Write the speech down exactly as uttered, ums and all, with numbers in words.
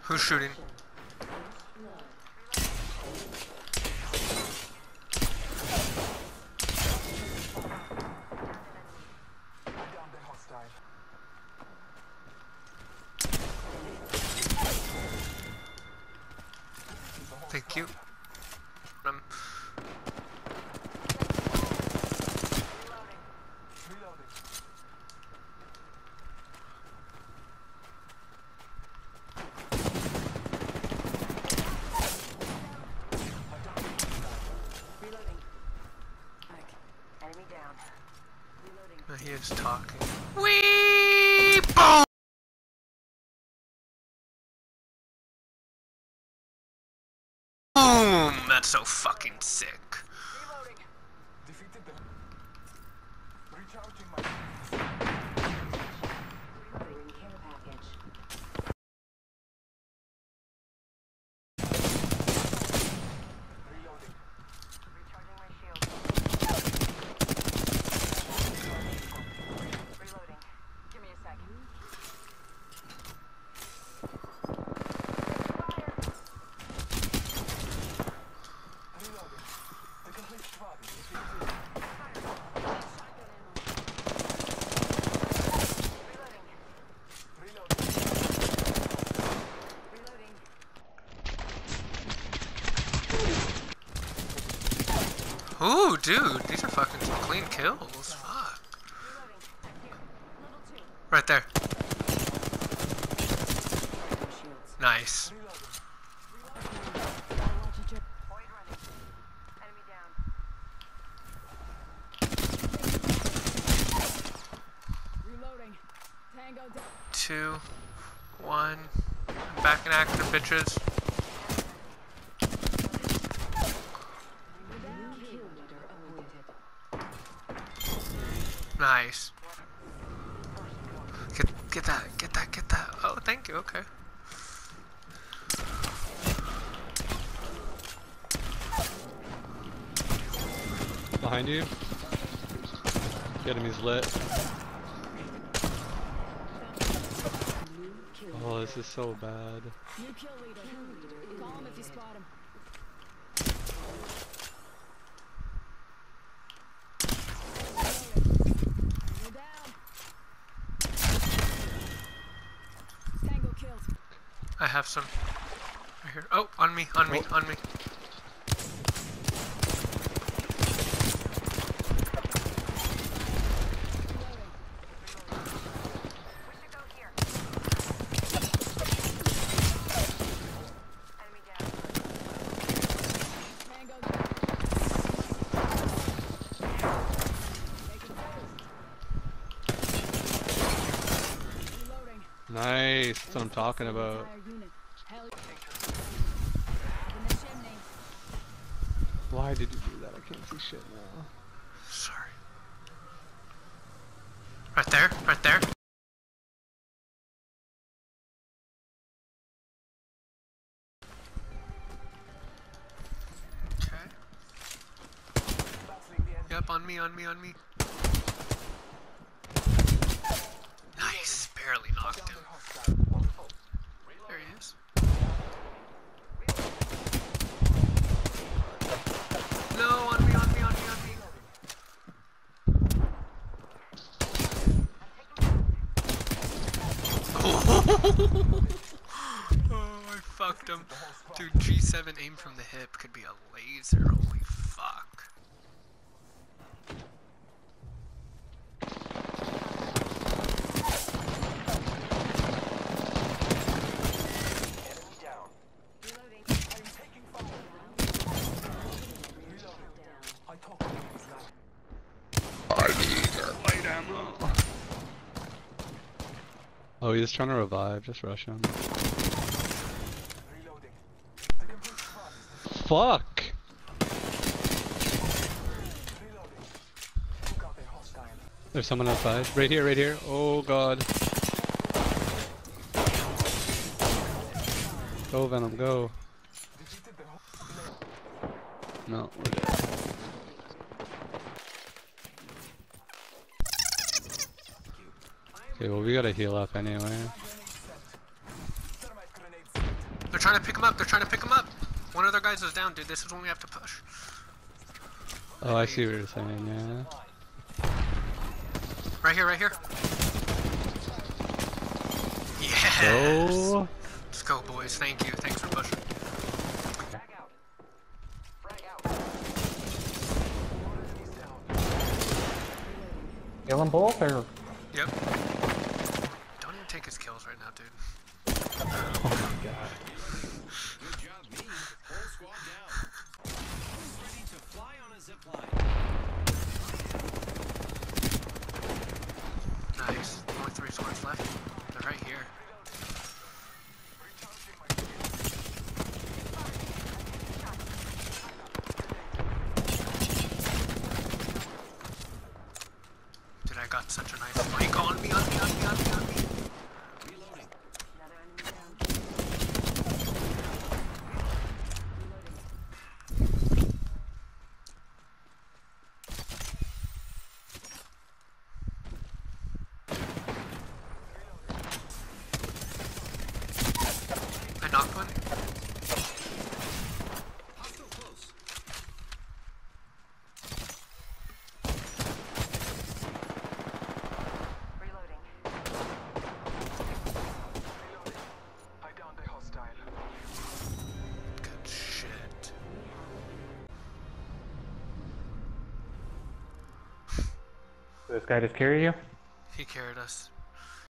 Who's shooting? Thank you. Um, he is talking. Wee! Boom! Boom! That's so fucking sick. Defeated the... Recharging my... Reloading care package. Reloading. Recharging my shield. Reloading. Give me a second. Ooh, dude, these are fucking some clean kills. Fuck. Right there. Nice. Two, one, back in action, bitches. Nice. Get, get that, get that, get that. Oh, thank you, okay. Behind you. Get him, he's lit. Oh, this is so bad. New kill leader. Call him if you spot him. You're down. Tango killed. I have some right here. Oh, on me, on me, Oh. on me. Nice, that's what I'm talking about. Why did you do that? I can't see shit now. Sorry. Right there, right there. Okay. Yep, on me, on me, on me. Nice, barely knocked him. There he is. No, on me, on me, on me, on me. Oh, I fucked him. Dude, G seven aim from the hip could be a laser. Holy fuck. Oh, he's trying to revive, just rush him. Fuck! There's someone outside. Right here, right here. Oh god. Go Venom, go. No, we're dead. Okay, well we gotta heal up anyway. trying to pick him up. They're trying to pick him up. One of their guys is down, dude. This is when we have to push. Oh, I see what you're saying, yeah. Right here, right here. Yes. Oh. Let's go, boys. Thank you. Thanks for pushing. Kill them both, or? Yep. Don't even take his kills right now, dude. Oh my god. Good job, me. Whole squad down. Who's ready to fly on a zip line? Nice. Only three squads left. They're right here. Dude, I got such a nice flank on me, on me, on me, on me, on me. Reloading. Another enemy down. I knocked one. Hostile close. Reloading. I downed a hostile. Good shit. Did this guy just carry you? He carried us.